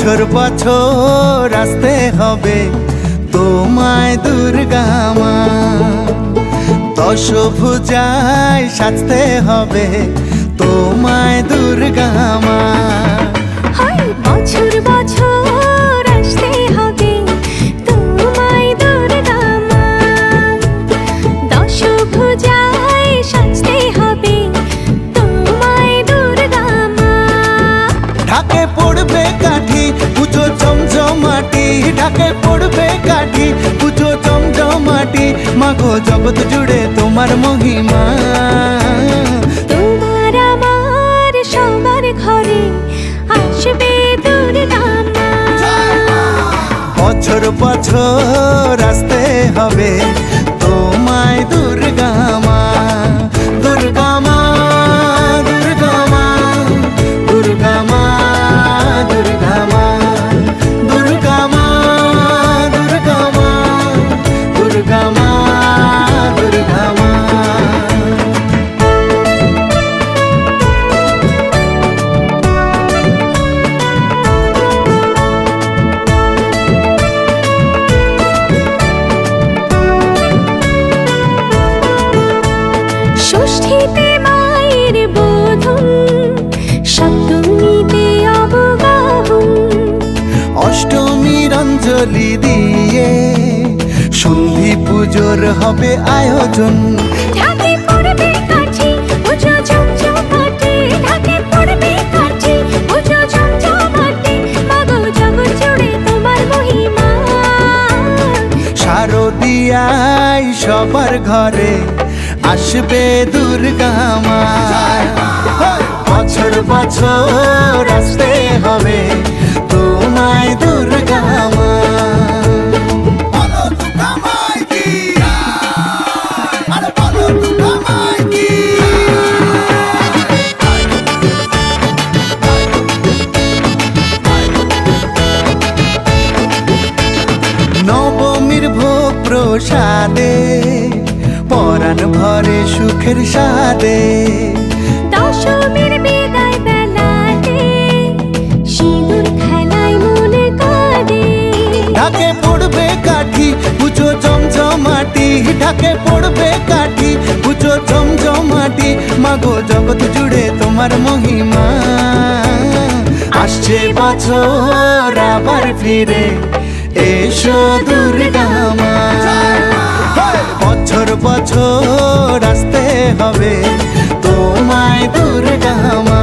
বছর বছর আসতে হবে তোমায় দুর্গা মা, দশভুজায় সাজতে হবে তোমায় দুর্গা মা। বছর বছর আসতে হবে তোমায় দুর্গা মা, দশভুজায় সাজতে হবে তোমায় দুর্গা মা। ঢাকে পড়বে কাঠি পুজো জমজমাটি, ঢাকে পড়বে কাঠি পুজো জমজমাটি, মাগো জগৎ জুড়ে তোমার মহিমা। তোমার আমার সবার ঘরে আসবে দুর্গা মা, বছর বছর আসতে হবে তোমায় দুর্গা মা। দুর্গা মা দুর্গা মা দুর্গা মা দুর্গা মা দুর্গা মা দুর্গা মা দুর্গা মা দুর্গা মা। ষষ্ঠীতে মায়ের বোধন, সপ্তমীতে অবগাহন, অষ্টমীর অঞ্জলি দিয়ে সন্ধি পুজোর হবে আয়োজন। ঢাকে পড়বে কাঠি পুজো জমজমাটি, ঢাকে পড়বে কাঠি পুজো জমজমাটি, মাগো জগৎ জুড়ে তোমার মহিমা। শারদিয়ায় সবার ঘরে আসবে দুর্গা মা, বছর বছর আসতে হবে তোমায় দুর্গা মা। নবমীর ভোগ প্রসাদে পরাণ ভরে সুখের সাদে, দশমীর বিদায় বেলাতে সিঁদুর খেলায় মনে কাঁদে। ঢাকে পড়বে কাঠি পুজো জমজমাটি, ঢাকে পড়বে কাঠি পুজো জমজমাটি, মাগো জগৎ জুড়ে তোমার মহিমা। আসছে বছর আবার ফিরে এসো দুর্গা মা, বছর বছর আসতে হবে তোমায় দুর্গা মা।